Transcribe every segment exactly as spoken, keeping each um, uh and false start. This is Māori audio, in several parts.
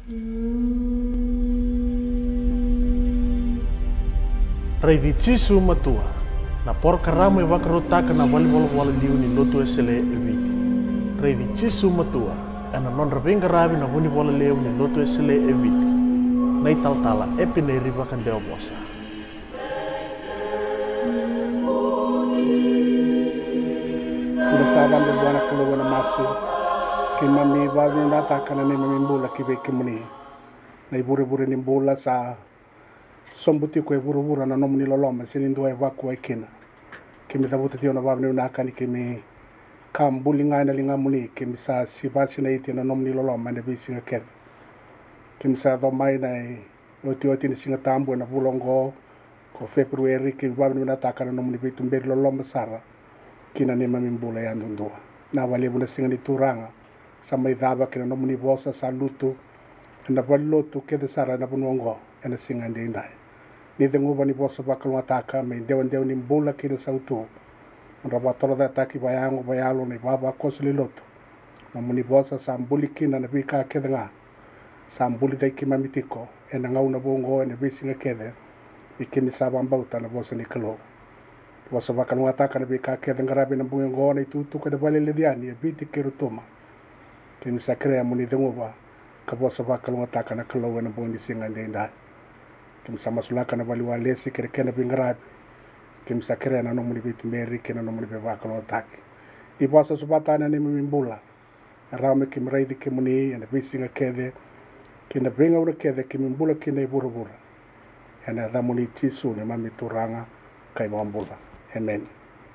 Raici Jisu Matua, na porca ramo e vakarotaka na wali wala wala liu ni lotu esele e viti. Raici Jisu Matua, ana non ravenga ravi na wuni wala leu ni lotu esele e viti. Nei taltala epi nei riva kandeo bosa. Kura saban de buana kula wana masu, ki mami wavi nataka na ni mami mbula ki veki muni. Nei bure bure ni mbula sa sombuti ko e buru buru na nomuni loloma sinindu e waku e kina. Ki mi tabuta tio na wavi ni nakani ki mi kam buli ngai na linga muni ki mi sa si basi na iti na nomuni loloma na visi nga kere. Ki mi sa domai na e oti oti ni singa tambu na bulongo ko Februari ki wavi ni nataka na nomuni vitu mberi loloma sara. Kina ni mami mbula ya ndundua. Na wale buna singa ni turanga. Sa mai dhaba kina nomuni bosa sa lutu. Na wali lotu kede sara na bunuongo. Ena singa ndi indai. Ni de nguva ni bosa bakalu ataka. Me dewa dewa ni mbula kina sautu. Nra watola da ataki bayango bayalo ni baba kosili lotu. Nomuni bosa sa mbuli kina na vika kede nga. Sa mbuli da iki mamitiko. Ena ngau na bungo ena visinga kede. Iki misaba mbauta na bosa ni kalo. Wasa bakalu ataka na vika kede ngarabi na bungo ngona itutu kada wale lediani. E biti kirutuma. Kini sa krea muni de nguva. Ka wasa bakalu ataka na kalo na bungo ni singa ndi indai. Kim sa masulaka na wali walesi kere kena bingarabi. Kim sa kere na nomuni bitu meri kena nomuni bevaka no ataki. Iwasa subata na nimi mimbula. Na raume kim raidi kimuni yana bisinga kede. Kina binga ura kede kim mimbula kina ibura bura. Yana ramuni tisu ni mami turanga kai wambula. Amen.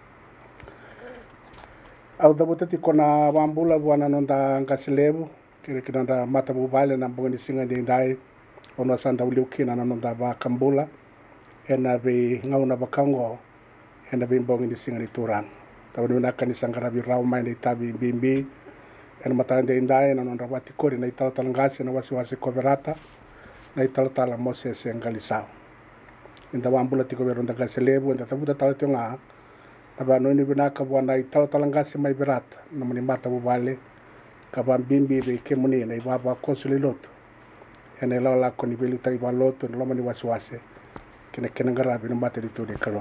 Au dabutati kona wambula wana nonda ngasilebu. Kire kina nda mata bubale na mbunga ni singa ndi indai. Ono sanda uliukina na nonda ba kambula ena be ngauna bakango ena be mbongi ni singa ni turang tawu ni nakani sangara bi raw mai ni tabi bimbi ena matande indai na nonda wati kori na itala talangasi na wasi wasi koverata na itala tala mose sengalisa inda wambula tiko be ronda gaselebu enda tabuta tala tionga aba no ni binaka bwana itala talangasi mai berata na mani mata bubale kaba bimbi be kemuni na ibaba kosuli loto ene la la koni belu tai baloto no mani waswase kina kina ngarabi no mate ditu de kalo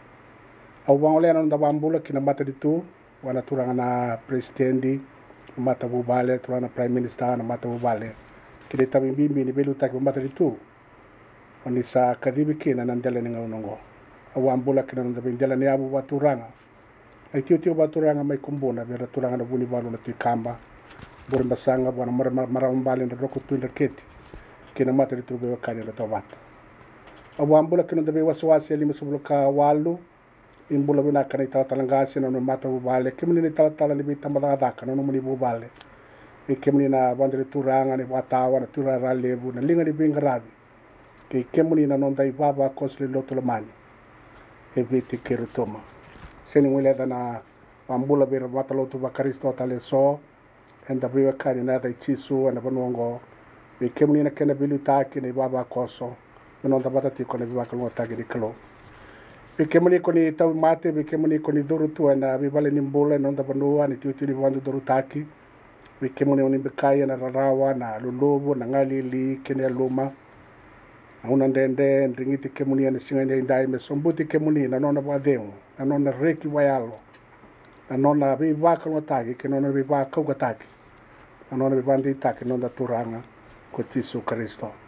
au wangole na ndaba mbula kina mate ditu wana turanga na presidendi mata bubale turana prime minister na mata bubale kile tabi bimbi ni belu tai mate ditu oni sa kadibi kina na ndele nga unongo au ambula kina ndaba ndele ni abu baturanga ai tio tio baturanga mai kumbona vera turanga na buni balu na tikamba bore basanga bwana mara mara mbale na roko tu ndaketi kina mata ditu be wakani na tawata abu ambula kina dabe waswasi lima sebuluka walu imbula bina kana itala talangasi na no mata bubale kimni ni tala tala ni bitamba daka no muni bubale e kimni na bandre turanga ni watawa na turara lebu na linga ni bingarabi ke kimni na non dai baba kosle lotolomani e viti kirutoma seni wile na ambula be mata lotu bakaristo tale so enda be wakani na dai chisu na banongo e kimni na kena bilutaki ni baba koso non da batati con viva con tagi di kalo e che mani con i tau mate e che mani con i duru tu na vi vale nimbola non da banua ni tuti ni vandu duru taki e che mani oni bekai na rawa na lulubo na ngali li kene luma una ndende ndingiti che mani na singa ndai me sombuti che mani na non va demo na non reki vaialo na non na vi va con tagi che non vi va con tagi na non vi vandi taki non da turanga con Gesù Cristo.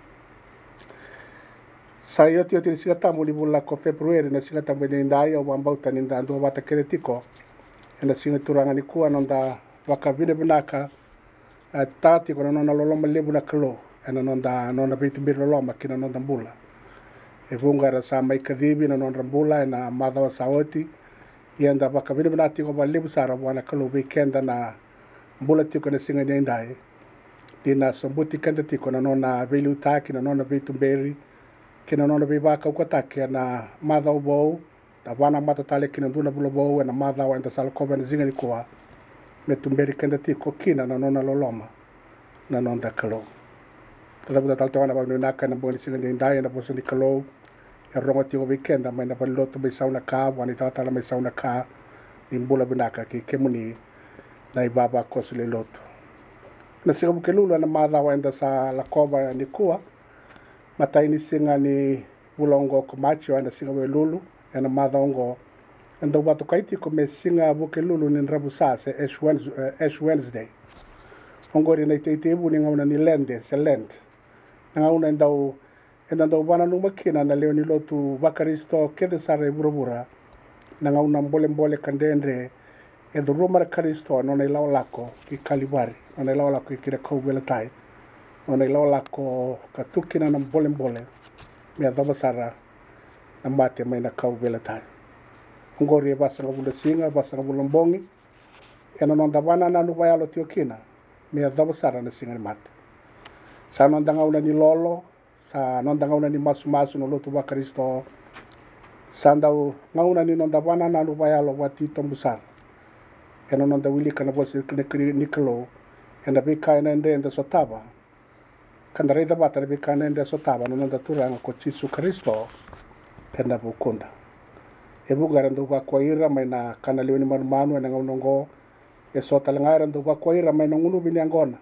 Saya tio tiri singa tamu li bula ko Februari na singa tamu ni ndai au ambau tani ndandu wata keretiko ena singa turanga ni kua nonda waka vine binaka tati kona nona loloma lebu na kalo ena nonda nona bitu mbiri loloma kina nonda mbula e vunga era sa mai kadibi na nonda mbula ena madhawa saoti ienda waka vine binati ko ba lebu sara wana kalo weekenda na mbula tiko na singa ni ndai dina sombuti kenda tiko na nona veli utaki na nona bitu mbiri kina nona biba ka ukatake na madha ubou ta wana mata tale kina duna bula bou na madha wa enda sala koba na zinga ni kuwa me tumberi kenda tiko kina na nona loloma na nonda kalo tala buta talte wana ba naka na boni singa ndai na boso ni kalo e rongo tiko weekenda mai na baloto mai sauna ka wani tala tala mai sauna ka imbula binaka ki kemuni na ibaba kosule loto Na singa buke lulu na madhawa enda sa lakoba ni kua. Matai ni singa ni ulongo kumachi enda singa we lulu. Ena madhaongo. Enda watu kaiti ko me singa buke lulu ni rabu sa se Ash Wednesday. Uh, Ash Wednesday. Ongori na ite ite ibu ni ngauna ni lende se lend. Na ngauna endau enda ndau wana numakina na leo ni lotu wakaristo kede sare burabura. Na ngauna mbole mbole kandendre. Edo rumara karisto nona ilau lako ki kalibari. Nona ilau lako ki kira kaubelatai. Nona ilau lako katukina na mbole mbole. Mea dhabasara na mate mai na kaubelatai. Ngori e basa ngabula singa, basa ngabula mbongi. Ena nonda wana na nubayalo tiokina. Mea dhabasara na singa ni mate. Sa nonda ngauna ni lolo. Sa nonda ngauna ni masu masu no lotu wakaristo. Sa ndau ngauna ni nonda wana na nubayalo wati tombusara. Ena nonda wili kana bosi nikalo. Ena bika ena ende enda sotaba. Kanda reida bata na bika ena enda sotaba. Nonda turanga ko Jisu Kristo. Ena bukunda. Ebu garando ba kwa ira mai na kana leoni manu manu ena ngaunongo. E sota lengaira ndo ba kwa ira mai na ngunu bini angona.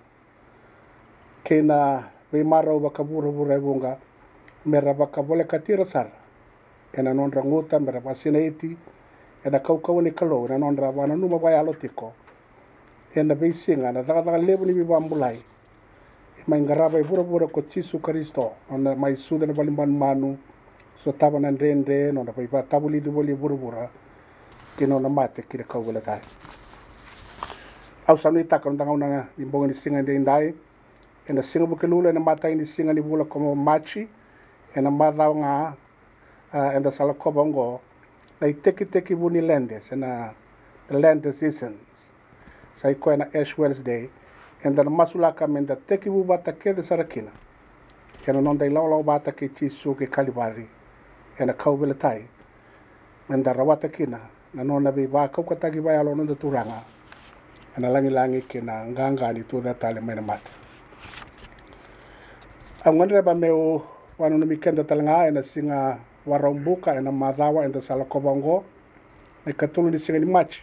Kena be mara uba kabura bura ebunga. Mera baka bole katira sara. Ena nondra nguta mera basina iti. Ena kau kau ni kalo. Ena nondra wana numa baya alotiko. Ena be singa. Ena daga daga lebu ni biba ambulai. Mai ngaraba e bura bura ko Jisu Kristo. Ona mai suda na bali manu manu. So taba na ndende. Nona pa iba tabu lidu boli bura bura. Kino na mate kira kau wala tai. Au sanu itaka nondanga una ni mbonga ni singa ndi indai. Ena singa buke lulu ena mata ini singa ni bula komo machi. Ena madhao nga. Uh, enda sala kobongo. Na iteki teki buni lendes. Ena land seasons. Sa iko ena Ash Wednesday. Enda na masulaka menda teki bu bata kede sarakina. Ena nonda ilau lau bata ke Jisu ke kalibari. Ena kau vile tai. Enda rawata kina. Na nona bi ba kau katagi ba yalo nonda turanga. Ena langi langi kina nganga ni tu tale mena mata. Ang ngandre ba meu wanu na mikenda talanga ena singa warombuka ena madhawa enda sala kobongo. Na katulu ni singa ni machi.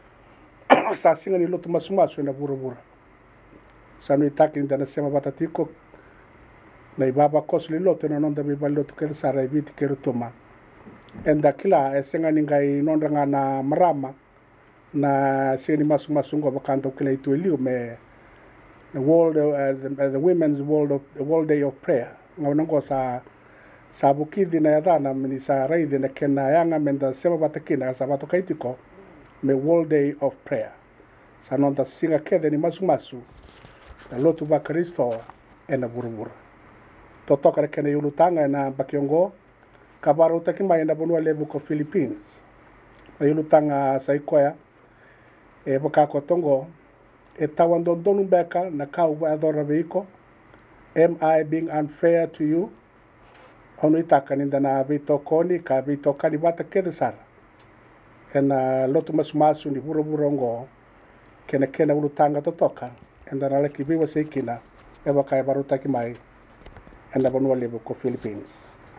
Sa singa ni lotu masumasu ena bura bura. Sa nui taki nda na sema batatiko. Na ibaba kosli lotu ena nonda biba lotu kere sara ibiti kere tuma. Enda kila e singa ni ngai nonda nga na marama. Na singa ni masumasu ngo bakanto kila itu iliu me the world uh, the, the women's world of the world day of prayer. Nga nango sa sa bukidi na yadana mini sa raidi na kena yanga menda sema batakina sa bato kaitiko me world day of prayer. Sa nonda singa kede ni masu masu na lotu ba Kristo ena burubura. Totoka na kena yulutanga ena bakiongo kabara utakima ena bonua levu ko Philippines. Na yulutanga sa ikoya e bakako tongo e tawandondonu beka na kau ba adora veiko. Am I being unfair to you? Ono itaka ninda na vito koni ka vito kani bata kede sara. Ena lotu masumasu ni bura bura ngo. Kena kena ulutanga totoka. Enda na leki biwa seikina. Eba kaya barutaki mai. Enda banua lebo ko Philippines.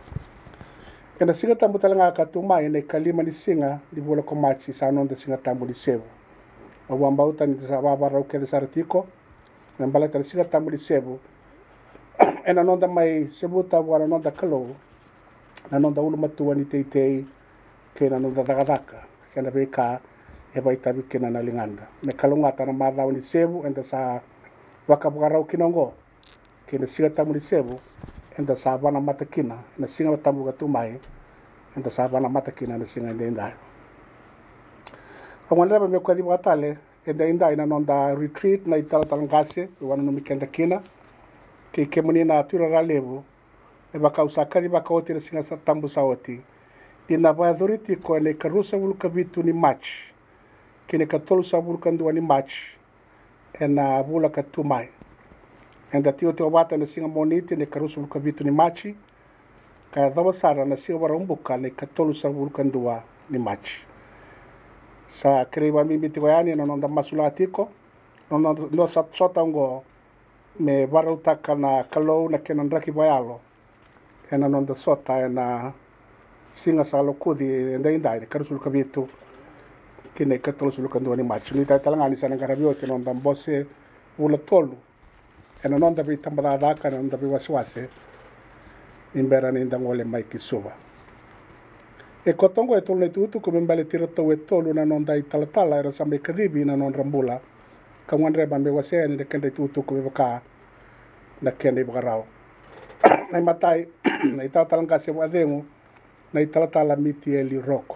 Ena singa tambu talanga katumai. Ena kalima ni singa. Di bula ko machi sa anonda singa tambu ni sebu. Wawamba uta ni sa wabara ukede sara tiko. Nambala tala singa tambu ni sebu. Ena nonda mai sebuta wana nonda kalo. Na nonda ulu matua ni teitei. Kena nonda dagadaka. Sena beka eba itabi kena na linganda. Me kalungata na madhao ni sebu. Enda sa wakabukarau kinongo. Kena singa tamu ni sebu. Enda sa wana matakina. Ena singa tamu katumai. Enda sa wana matakina na singa enda indai. Awandreba me kwa dibu atale. Enda indai na nonda retreat na itala talangase. Wana numikenda kina. Ke ke muni na atura ralevu e baka usakari baka oti na singa sa tambu sa oti ina ba authority ko ne karusa wuluka bitu ni match kine katolu sa wuluka ndua ni match ena bula katumai enda tio tio bata na singa moniti ne karusa wuluka bitu ni match ka dava sara na singa warumbuka ne katolu sa wuluka ndua ni match sa kreiba mimi tiwayani na nonda masulatiko no no sa sota ngo me varutaka na kalou na kena ndraki bayalo ena nonda sota ena singa salo kudi enda indai karusul kabitu kine katolo sulu kanduani machu ni tai talanga ni sana garabio te nonda mbose ula tolu e na non da vi tambara daka na non da vi waswase imbera ni ndangole mai ki Suva e kotongo e tolu tutu ko mbale tira to e tolu na non dai talatala era sa me kadibi na non rambula ka ngwanre ba me wase ni de kende tutu ko baka na kende bakarao na matai na itatalanga se wademu na italatala miti eli roko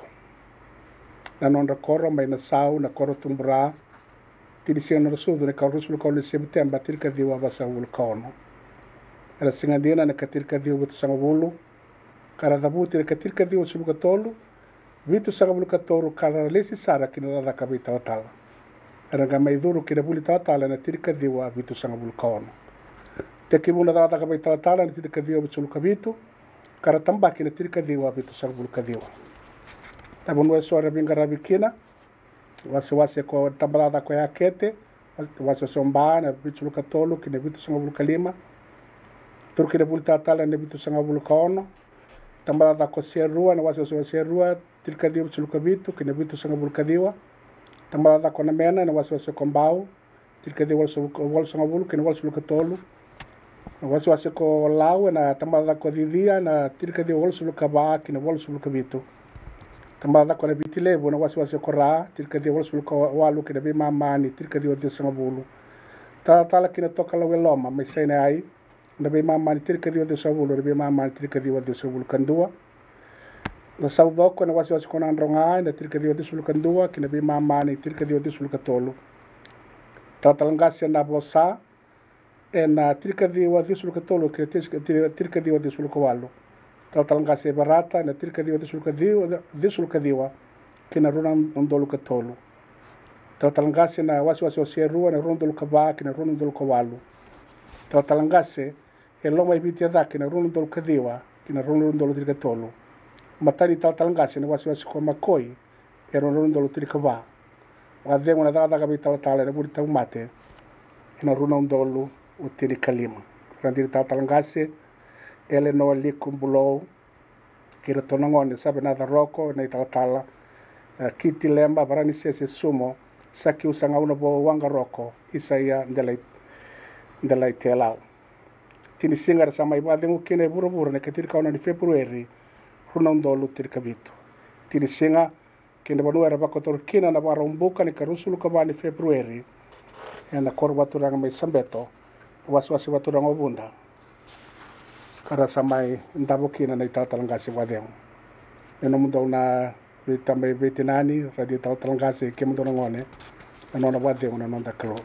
na non rakoro mai na sau na koro tumbra tiri sena na sudu ne ka rusul ko le september tirka diwa basa ul kono era singandina na katirka diwa butu sanga bulu kara dabu tirka tirka diwa suluka tolu vitu sanga bulu katoru kara lesi sara kina da ka bita tala era ga mai duru kina buli tala na tirka diwa vitu sanga bulu kono te kibuna da ka bita tala na tirka diwa butu suluka vitu kara tamba kina tirka diwa vitu sanga bulu kadiwa tabunwe sora bingara bikina wase wase ko tambalada ko yakete wase somba na bitu katolu kine bitu sanga bulu kalima turki de bulta tala ne bitu sanga bulu kaono tambalada ko serua na wase so serua tirka di bitu kabitu kine bitu sanga bulu kadiwa tambalada ko na mena na wase so kombao tirka di wal so wal sanga bulu kine wal so katolu wase wase ko lau na tambalada ko didia na tirka di wal so kaba kine wal so kabitu tambada ko na bitile bona wasi wasi ko ra tirka di wal sul ko walu ke be mamani tirka di wadi sanga bulu ta tala kina toka la weloma mai sai na ai na be mamani tirka di wadi sanga bulu be mamani tirka di wadi sanga bulu kandua na saudo ko na wasi wasi ko na ndronga na tirka di wadi sul kandua kina be mamani tirka di wadi sul katolu ta talanga se na bosa e na tirka di wadi sul katolu ke tirka di wadi sul ko walu talanga se barata na tirka diwa disulka diwa disulka diwa kina runa ondolu katolu talanga se na wasi wasi se rua na runa ondolu kaba kina runa ondolu kawalu talanga se e loma ibiti da kina runa ondolu kadiwa kina runa ondolu tirka tolu matani talanga se na wasi wasi ko makoi e runa ondolu tirka ba wa demo na da da gabi talala na buri mate kina runa ondolu utiri kalima randir talanga se ele no ali kumbulo kira tonangone sabe na da roko na itatala uh, kiti lemba barani sese sumo saki usanga una bo wanga roko isaia ndelai ndelai telao tini singar sama iba dengu kine buru buru ne ketir kauna ni februari runondolu tirkabito tini singa kine banu era bakotor kina na barombuka ni karusulu kabani februari na korba turanga mai sambeto waswasi waturanga obunda kara samai ndabo kina na itatalanga se wademo eno mundo na vitame vetinani radio itatalanga se ke mundo ngone no na wademo na nonda klo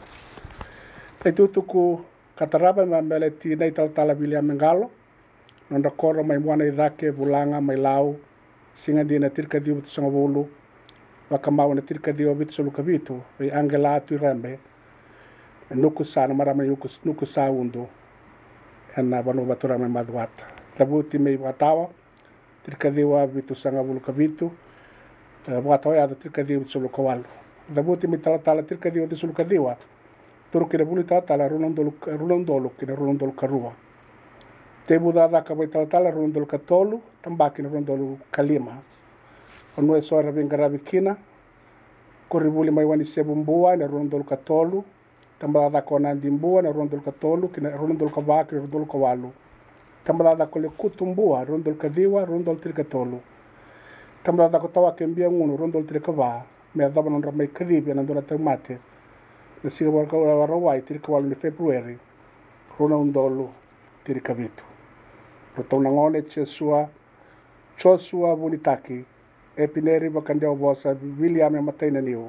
e tutuku kataraba ma meleti na itatala bilia mengalo nonda koro mai mwana idake bulanga mai lau singa dina tirka dio tsanga bolu wakamau na tirka dio bit sulu kabitu e angela tu rembe nuku sana marama yuku nuku saundo ena banu batura me madwata tabuti me watawa tirka diwa bitu sanga bulu kabitu watawa ya tirka diwa sulu kawalu tabuti me tala tala tirka diwa sulu kadiwa turki de bulu tala tala runondolu runondolu kina runondolu karua tebu dada ka bai tala tala runondolu katolu tambaki runondolu kalima onu e sora bingara bikina koribuli mai wani sebumbua na runondolu katolu tambada ko na dimbua na rondol katolu kina rondol kaba kina rondol kawalu tambada ko le kutumbua rondol kadiwa rondol tirkatolu tambada ko tawa kembia ngunu rondol tirkaba me adaba non ramai kadibi na ndona tamate na siga war ko rawai tirkawalu ni february rondol tirkabitu rotona ngone chesua chosua bonitaki epineri bakandia bosa William mataina niu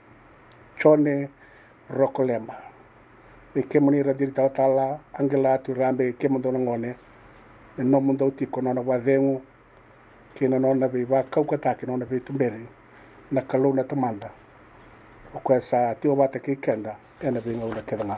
chone rokolema e ke moni radiri tala angela tu rambe ke mondo ngone no mundo ti kono na wadengu ke no na be ba kaukata ke no na be tumbere na kalona tamanda o ko sa ti o bate ke kenda ena be ngona kedanga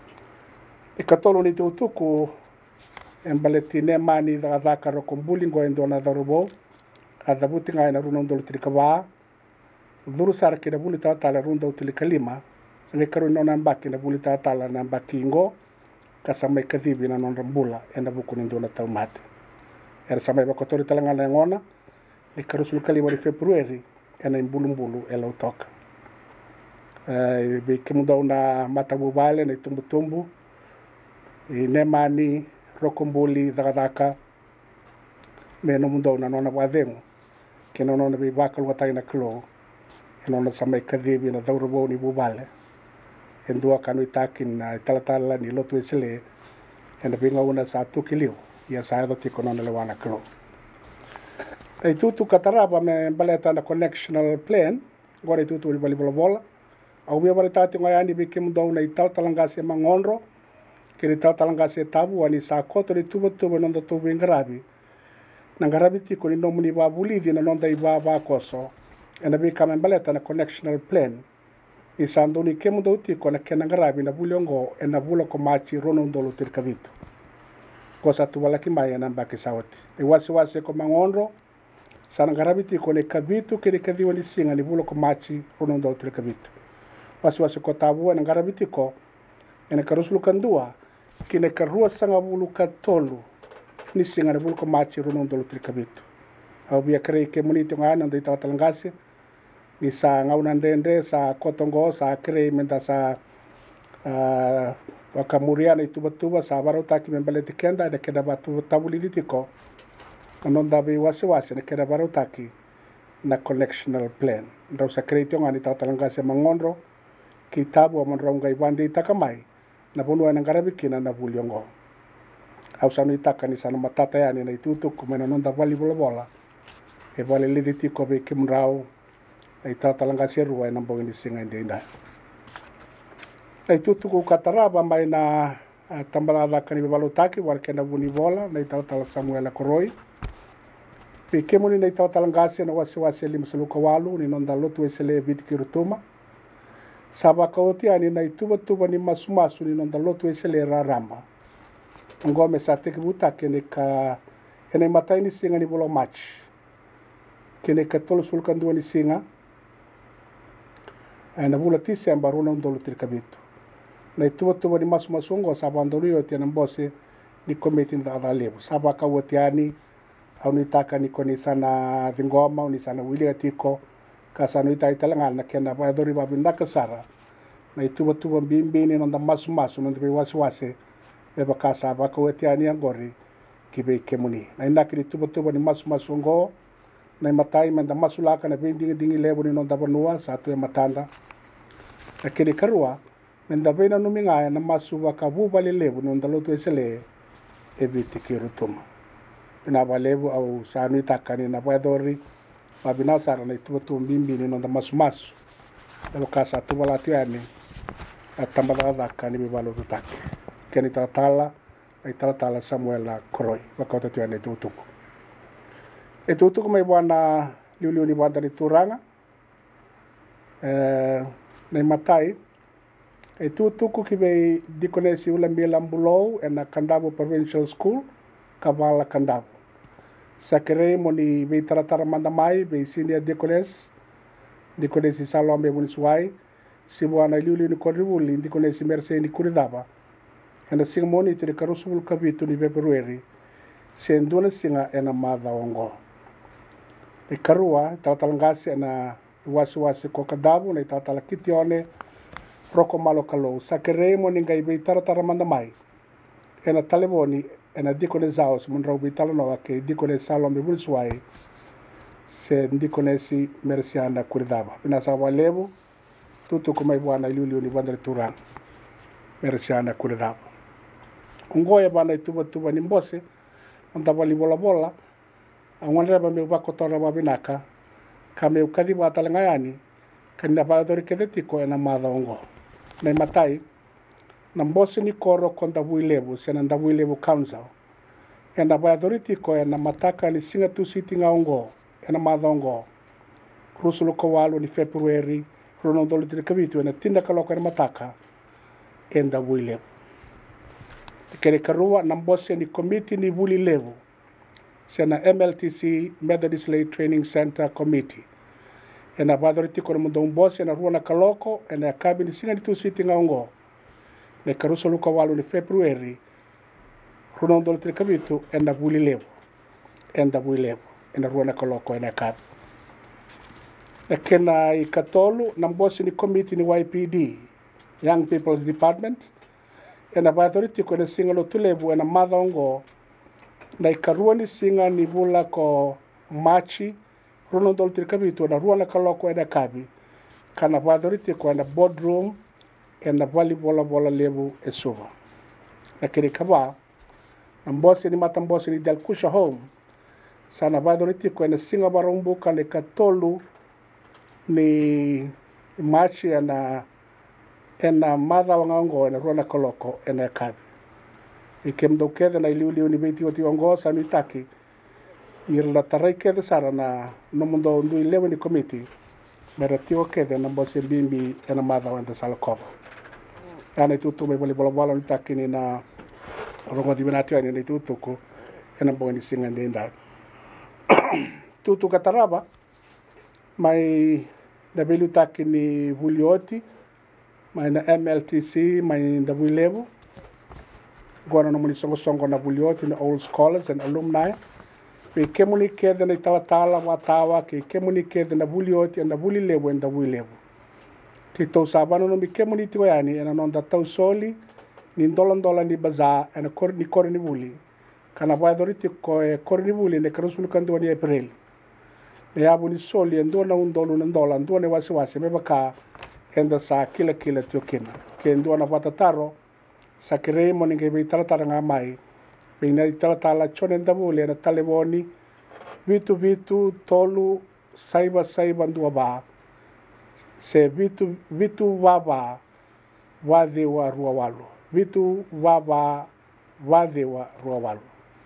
e katolo ni tu tuku en baletine mani da da karo kombuli ngo endona da robo ada butinga ina runo ndol trikaba duru sar ke da buli tala rundo tilikalima le karo no nambaki na buli tala nambaki ngo kasamai kadibi na non rambula ena buku ni ndona taumate era samai bakotori talanga na ngona le karo sul kalima di februari ena imbulumbulu ela utoka eh be kemuda una mata bubale na tumbu tumbu i nemani rokombuli dakadaka me no mundo na nona wademo ke no nona be bakal watai na klo e nona samai kadibi na daurabo ni bubale en dua kanu itakin na talatala ni lotu esele en binga una sa tukiliu ia sa do tiko nona le wana klo e tutu kataraba me baleta na connectional plan gore tutu ni bali bola au bia bali tati ngai ani be kim do na ital talanga se mangonro ke ni tal talanga se tabu ani sa koto ni tuba tuba nonda tu bingarabi na ngarabi tiko ni nomuni ba bulidi na nonda iba ba koso ena be kama baleta na connectional plan i sandoni ke mundo tiko na kena ngarabi na buliongo ena bula ko machi rono ndolo tirkavito kosa tu wala kimaya na mbaki sawati e wasi wasi ko mangonro sana ngarabi tiko ne kabitu ke kadiwa ni singa ni bula ko machi rono ndolo tirkavito wasi wasi ko tabu na ngarabi tiko ena karuslu kandua kine karua sanga bulu katolu ni singa ni bula ko machi rono ndolo tirkavito au bia kare ke munito ngana ndo ita talangasi ni sa ngauna ndende sa kotongo sa kre menta sa uh, wakamuria na ituba tuba sa barota ki membele tikenda de keda batu tabuli ditiko kanonda be wasi wasi ne keda barota ki na connectional plan ndo sa kreito ngani tatalanga se mangonro kitabu wa monronga ibande itakamai na bonu na garabikina na buliongo au sanu itaka ni sana matata yani na itutu kumena nonda vali bola bola e vale liditiko be kimrao ai tatalanga se ruwa na mbongi ni singa ndenda ai tutu ko kataraba mai na tambalada kani balotaki warkena buni bola na tatala Samuel Koroi pe kemuni na tatalanga se na wasi wasi limsuluka walu ni nonda lotu esele bitikirutuma saba kauti ani na tuba tuba ni masumasu ni nonda lotu esele rarama ngome sa tekibuta kene ka ene matai ni singa ni bolo match kene ka tolo sulkan dua ni singa na bula tisi ambaruna ndolo tirkabito na tuba tuba ni masumasu ngo saba ndolo yote na mbose ni komiti nda adalebu saba kauti ani au ni taka ni koni sana vingoma ni sana wili atiko kasano ita italanga na kena ba dori ba binda kasara na ituba tuba bimbi ni nonda masu masu nonda be wasi wasi be bakasa ba ko etiani angori kibe kemuni na inda kiri tuba tuba ni masu masu ngo na matai menda masu laka na bindi dingi lebu ni nonda banua satu ya matanda na kiri karua menda be na numinga na masu ba kabu bali lebu nonda lotu esele ebiti kirutuma ina ba lebu au sanu itakani na ba dori mabina sara na tuba tuba bimbi ni nonda masu masu elo kasa tuba latiani atambala daka ni bibalo tutaki keni tatala ai tatala Samuel Koroi wakota tuani tutuku e tutuku mai bwana liuliu ni banda ni turanga eh nei matai e tutuku kibe dikonesi ula milambulo ena Kandabo Provincial School kavala Kandabo sakere moni be taratara mandamai be senior deaconess deaconess Salome Muniswai sibuana liuli ni koribuli deaconess Merce ni kuridaba ena singa moni tiri karusul kabitu ni February senduna singa ena madha ongo e karua tatalangasi ena wasi wasi kokadabu na tatalakitione roko malo kalo sakere moni ngai be taratara mandamai ena taleboni ena deaconess house munrau bitalo no ke deaconess Salome Muniswai se deaconess Merciana kuridaba ina sawa lebu tutu kuma bwana liuli ni bandre turang Merciana kuridaba ngoya bana tuba tuba ni mbose onda bali bola bola angwana ba me ba kotora ba binaka kame ukadi ba talanga yani kana ba dori kedetiko ena madha ongo na matai na mbose ni koro konda builebu sena nda builebu council ena ba dori tiko ena mataka ni singa tu sitting ongo ena madha ongo rusulu ko walu ni February rono dolo tirkabitu ena tinda kaloka mataka enda builebu kere karua na mbose ni committee ni buli levu sena M L T C Methodist Lay Training Center Committee ena badori tiko mundo mbose na ruana kaloko ena kabini singa tu sitting ongo ne karuso luka walu ni February runo dolo tirkabitu ena buli levu enda buli levu ena ruana kaloko ena kabi na kena ikatolu na mbose ni committee ni Y P D Young People's Department e na vatoriti ko na singa lo tulevu e na madongo na ikarua ni singa ni bula ko machi rono dol tirkabitu na ruana kaloko e na kabi kana vatoriti ko na boardroom e na vali bola bola levu e Suva na kere kaba na mbose ni matambose ni del kusha home sana vatoriti ko na singa barumbu kana katolu ni machi e na ena madha wangango ena ruana koloko ena kabi i kem do kede na iliu liu ni beti oti wango sa ni taki ni la tarai kede sara na no mundo ndu ilewe ni komiti mera tio kede na mbose bimbi ena madha wanda sala koba ana tutu me boli bola bola ni taki ni na rongo di benatio ni ni tutu ko ena boni singa ndenda tutu kataraba mai na belu taki ni vulioti mai na M L T C mai na Builevu gona no muni songo songo na Bulioti na old scholars and alumni pe kemuni kede na tawatala watawa ke kemuni kede na Bulioti na Builevu and Builevu ke to sabano no mi kemuni tiwani ena non da tau soli ni ndola ndola ni baza ena kor ni kor ni buli kana ba doriti ko e kor ni buli ne karusul kandu ni April ne abu ni soli ndo na undolu na ndola ndo ne wasi wasi me baka enda sa kila kila tio kina ke ndo na watataro sa kirei moni ke be talatara nga mai be na talatala chone ndabule na taleboni vitu vitu tolu saiba saiba ndua ba se vitu vitu waba wade wa ruawalu vitu waba wade wa ruawalu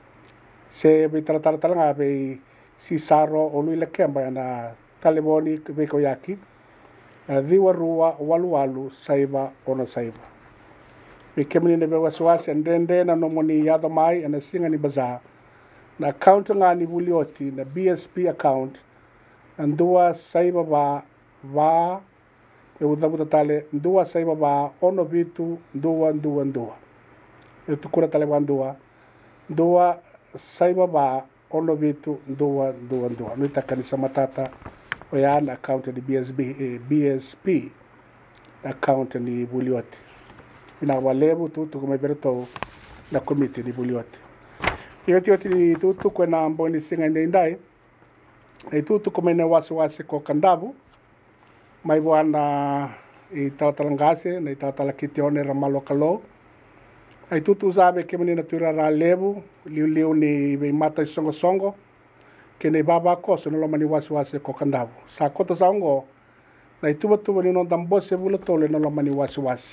se be talatara nga be si saro olu ile kemba na taleboni be ko yaki na dhiwa rua walu walu saiba ona saiba be kemini ne be waswasi ndende na nomoni yada mai ana singa ni baza na account nga ni Bulioti na B S P account ndua saiba ba va e udhabuta tale ndua saiba ba ono vitu ndua ndua ndua e tukura tale bandua ndua saiba ba ono vitu ndua ndua ndua nita kanisa matata oyana account ni B S B eh, B S P account ni Bulioti ina walebu tu tu kome berto na committee ni Bulioti yoti yoti ni tu tu kwa na mboni singa ndai e tu tu kome ne wasi wasi ko kandabu mai bwana i tatalangase na tatala kitione ramalo kalo ai tu tu sabe ke menina tura ra lebu liu liu ni be mata songo songo ke ne baba ko so no lo mani wasi wasi ko kandabu sa ko to sango na ituba tuba ni no dambose bula tole no lo mani wasi wasi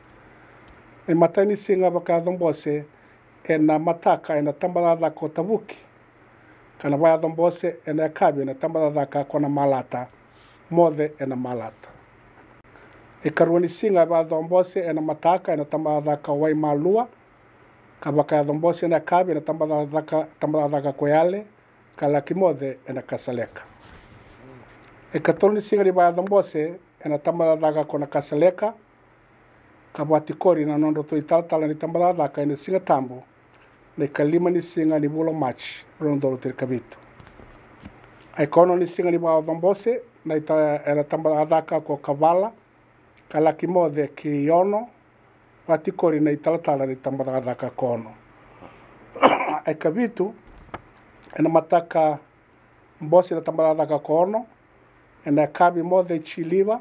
e mata ni singa baka dambose e na mataka e na tambada ko tabuki kana baya dambose e na kabi na tambada ka ko na malata mode e na malata e karuni singa ba dambose e na mataka e na tambada ka wai malua ka baka dambose na kabi na tambada ka tambada ka ko yale kala kimode e na kasaleka e katolni singa ni ba dambose e na tambada ka ko na kasaleka ka bati kori na nondo to italtala ni tambada ka e singa tambo ne kalima ni singa ni bulo match rondo ter kabito ai kono ni singa ni ba dambose na ita era tambada ka ko kavala kala kimode ki yono bati kori na italtala ni tambada ka kono ai kabito ena mataka mbosi na tambada ka kono ena kabi mode chiliva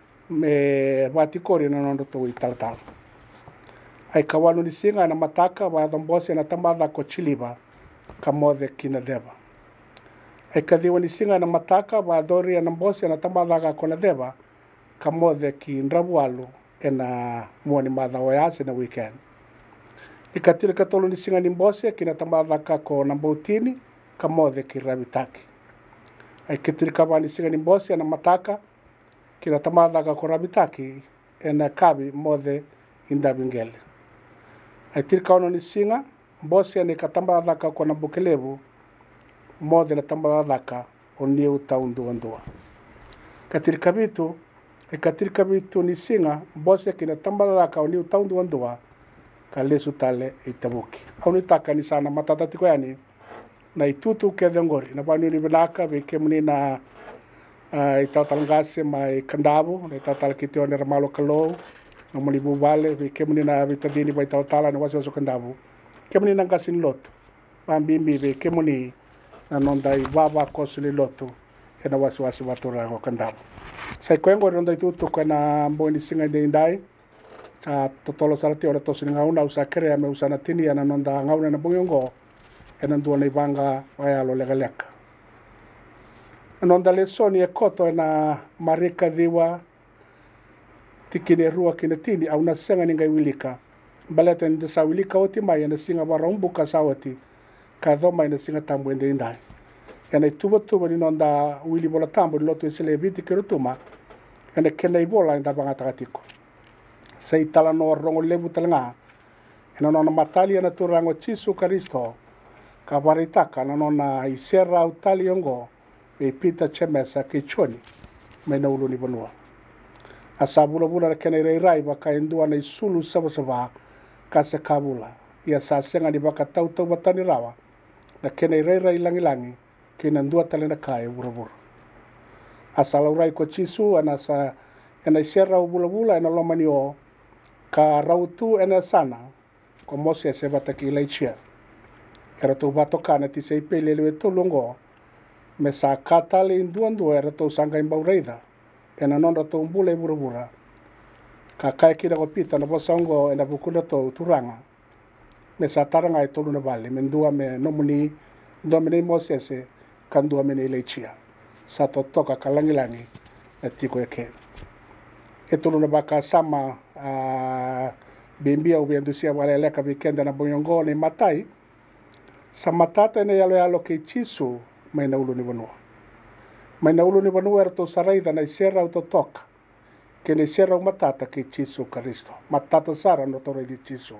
me bati kori na nondo to italtala ai kawalu ni singa na mataka ba dambose na tambada ko chiliva kamode kina deba ai kadiwa ni singa na mataka ba dori na mbose na tambada ko na deba kamode ki ndrabualu ena muani madha wayase na weekend ikatile katolo ni singa ni mbose kina tambada ko na mbotini kamode ki rabitaki ai kitile kabani singa ni mbose na mataka kina tambada ko rabitaki ena kabi mode indabingele ai tirka ono ni singa mbose ni katambada ko na bukelebu mode na tambada ka oni utaundu ndua katirka bitu e katirka bitu ni singa mbose kina tambada ka oni utaundu ndua kalesu tale itabuki oni taka ni sana matata tiko yani na itutu kedengori na bani ni benaka be kemni na uh, itatalangase mai kandabu na itatal kitione ramalo kalo no mani bubale ve ke mani na vitadini vai tala na wasi so kandabu ke mani na kasin loto pambimbi ve ke mani na nonda i baba kosuli loto e na wasi wasi watura ko kandabu sai kwengo nonda itu to kana mboni singa de indai sa totolo sarati ora to singa una usa krea me usa na tini ana nonda ngauna na bongongo e na ndua nei vanga vai alo legaleka nonda le soni e koto e na marika diwa tikine rua kina tini au na senga ninga wilika baleta ni sa wilika oti mai na singa wara umbuka sawati ka dhoma ina singa tambu ende indai ena tuba tuba ni nonda wili bola tambu ni lotu esele viti kirutuma ena kena ibola inda banga takatiko sei tala no rongo lebu talanga ena nona matali ena turango Jisu Kristo ka varitaka na nona isera utali yongo e pita chemesa kichoni mena uluni bonua asa bula bula na kena irai rai baka indua na isulu saba saba kasa kabula ia sa senga ni baka tau tau batani rawa na kena irai rai langi langi kena ndua talena kaya bura bura asa laurai ko Jisu ana sa ena isera bula bula ena lomani o ka rautu ena sana ko mose se bataki ilaichia era tu batoka na ti sei pele le tulungo me sa katale indua ndua era tu sanga imbaureida ena nonda to mbule burubura ka kai kira ko pita na bosongo ena bukunda to turanga me sa taranga i tolu na vale me ndua me nomuni ndua me mosese kandua me leichia sa to toka kalangilangi na tiko yake e tolu na baka sama a bimbia ubiandusia wale leka weekend na bongongo ni matai sa matata ne yalo yalo ke Jisu mai na ulu ni bonua mai na ulu ni bonua era to saraida na isera utotoka ke ne isera matata ke Jisu Kristo matata sara no tore di Jisu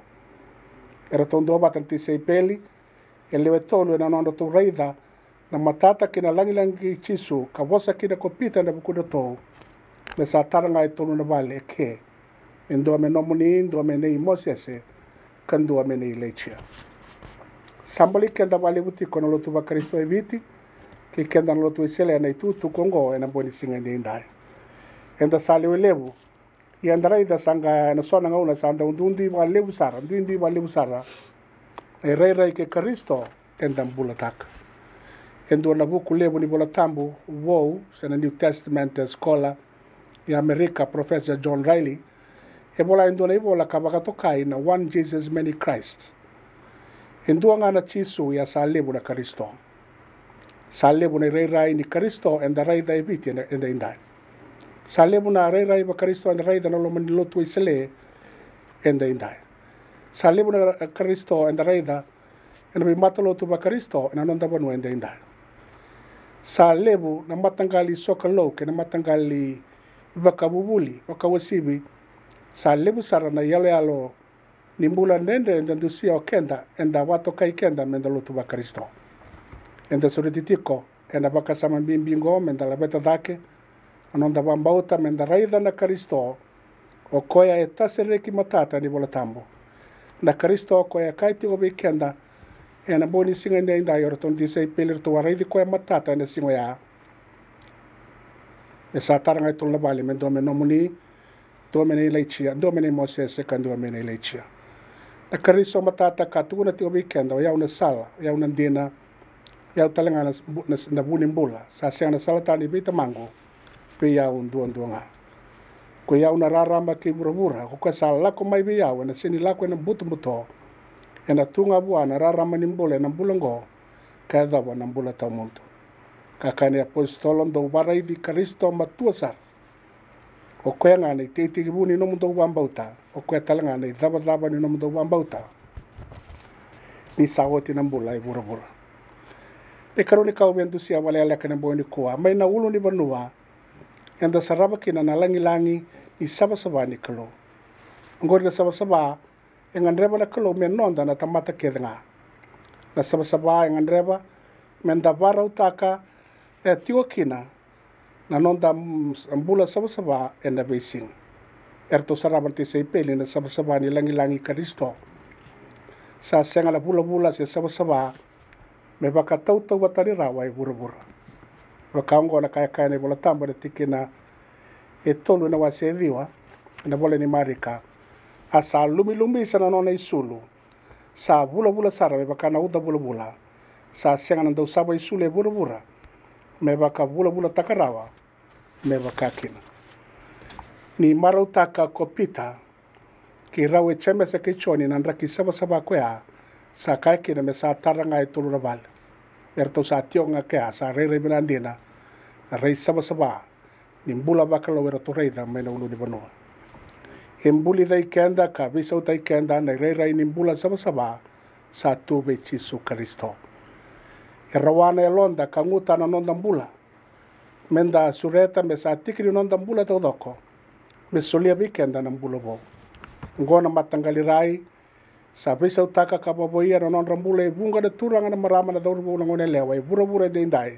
era to ndo batanti sei peli e lewe tolu na nondo to raida na matata ke na langi langi Jisu ka vosa kina kopita na bukuda to na sa taranga i tolu na vale ke endo me nomuni endo me nei mosese kando me nei lechia sambali kenda vale buti kono lotu ba Kristo e viti ke kenda no lotu isele na itu tu kongo ena boni singa ndai enda sale levu i andara ida sanga na sona ngauna sanda undundi va levu sara ndindi va levu sara e rei rei ke Kristo enda mbula tak endo na buku levu ni bola tambu wo sena New Testament scholar i America Professor John Riley e bola endo na ibola kabaka tokai na one Jesus many Christ endo ngana Jisu ya sa levu na Kristo sa levu na rei rei ni Kristo enda rei da eviti enda indai sa levu na rei rei ba Kristo enda rei da no lomani lotu isele enda indai sa levu na Kristo enda rei da enda bi mata lotu ba Kristo ena nonda banu enda indai sa levu na matangali sokalo ke na matangali bakabubuli bakawasibi sa levu sara na yalo yalo nimbula nende enda ndusia o kenda enda wato kai kenda menda lotu ba Kristo enda surititiko enda baka sama bimbingo menda labeta dake anonda bambauta menda raida na Kristo o koya e tasereki matata ni bola tambo na Kristo koya kaiti o kenda ena boni singa nda inda yorton di sei pelir to waraidi koya matata na singo ya e sa taranga to labali mendo me nomuni do me nei leichia do me nei Moses sekando me nei leichia na Kristo matata katuna ti o kenda ya una sala ya una dina ya talanga na na buni mbula sa senga na sala tani bita mango pe ya un duan duanga ko ya una raramba ke burabura ko ka sala ko mai be ya na sini la ko na butu buto ena tunga buana raramba ni mbula na bulango ka da na mbula ta monto ka kane apostolo ndo barai di Kristo Matua sa o ko nga nei te te buni no mundo bambauta o ko talanga nei daba daba ni no mundo bambauta ni sawoti na mbula e burabura e karoni ka obentu sia wale ala kana boni ko mai na ulu ni banua enda saraba kina na langi langi i saba saba ni kalo ngori na saba saba engan reba na kalo men nonda na tamata kedenga na saba saba engan reba men da vara utaka e tiwa kina na nonda ambula saba saba enda basing erto saraba ti sei peli na saba saba ni langi langi Kristo sa senga la bula bula se saba saba me baka tau tau watari rawa e bura bura wakaongo na kaya kaya ne bola tamba de tikina e tolu na wase diwa na vole ni marika a sa lumi lumi sa nanona isulu sa vula vula sara me baka na uda vula vula sa sianga na dau saba isule vura vura me baka vula vula takarawa me baka kina ni marau taka kopita ki rawe cheme sa ke choni nan raki saba saba koea sa kai kina me sa taranga e tulu raval erto sa tionga kea sa rei rei benandina rei saba saba ni mbula baka lo erato rei da me na ulu ni banua e mbuli dai kenda ka visa utai kenda na rei rei ni mbula saba saba sa tuve Jisu Kristo e rawana e londa ka nguta na nonda mbula menda sureta me sa tikiri nonda mbula tau doko me solia vikenda na mbula bo ngona matangali rai sa visa utaka ka baboia na nonda mbula e bunga de turanga na marama na dauru na ngone lewa e bura bura de indai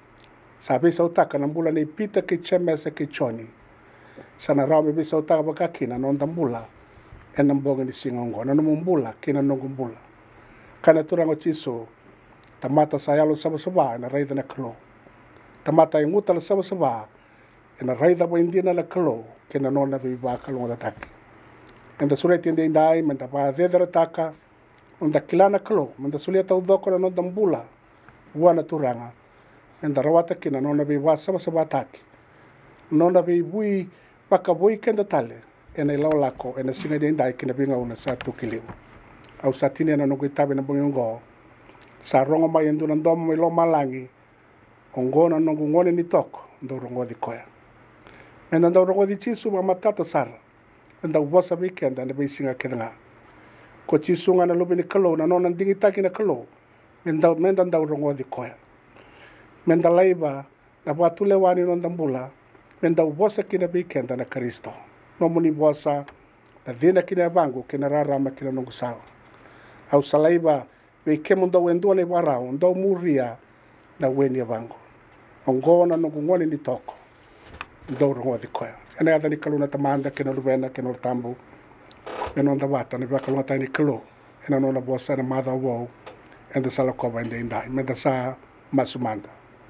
sa visa utaka na mbula ni pita ke cheme sa ke choni sana rau me visa utaka baka kina nonda mbula e na mbonga ni singongo na nomu mbula kina nongu mbula kana turanga Jisu tamata sayalo saba saba na raida na kalo tamata e nguta la saba saba e na raida bo indina la kalo kina nona be ba kalo da taki enda sureti ende indai menda ba dedera taka onda kilana kalo menda sulia tau doko na nonda mbula wana turanga enda rawata kina nona be ba saba saba taki nona be bui baka bui kenda tale ena lau lako ena singa de indai kina binga una satu kiliu au satine na nungu itabe na bungongo sa rongo mai endu na ndomo mai lo malangi ongona nungu ngone ni toko ndo rongo di koya ena ndo rongo di Jisu ma matata sara enda ubosa weekend anda be singa kenga ko Jisu ngana lobe ni kalo na nona ndingi taki na kalo menda menda ndo rongo di koya menda laiba na batule wani nonda mbula menda ubosa kina weekend na Kristo no muni bosa na dina kina bangu kina rarama kina nungu sawa au salaiba we kemundo wendo le warau ndo muria na weni bangu ongona nungu ngone ni toko ndo rongo di koya ena ada ni kaluna tamanda kina rubena kina tambu ena onda wata ni bakaluna tani kalo ena nona bosa na mother wo enda sala ko bande indai menda sa masumanda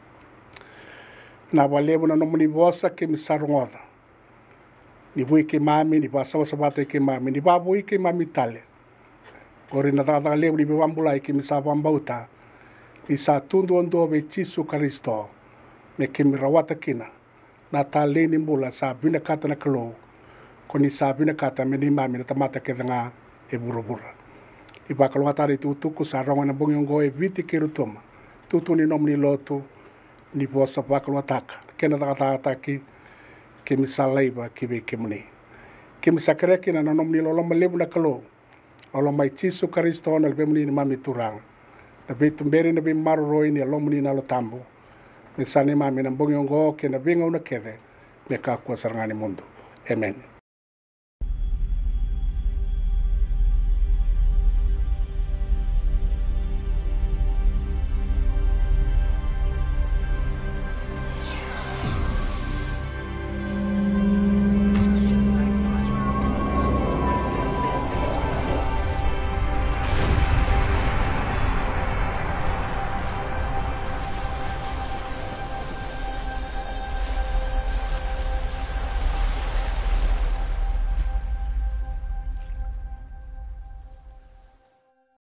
na walebu na nomuni bosa ke misarongoda ni bui ke mami ni basa basa bata ke mami ni babu ke mami tale kori na dada lebu ni bambula ke misaba mbauta ni sa tundu ondo be Jisu Kristo me ke mirawata kina na tale ni mbula sa bina kata na kalo ko ni sa bina kata me ni mami na tamata ke nga e burubura i bakalo hatari tu tuku sa rongo na bongongo e viti ke rutoma tutu ni nomni lotu ni bosa bakalo ataka kena dada ataki ke misalaiba ki be ke muni ke misakreki na nomni lo lo malebu na kalo lo mai Jisu Kristo na be muni ni mami turang na be tumberi na be maroi ni lo muni na lo tambo me sane mami na bongongo ke na benga una kede me ka kwa sarangani mundo amen.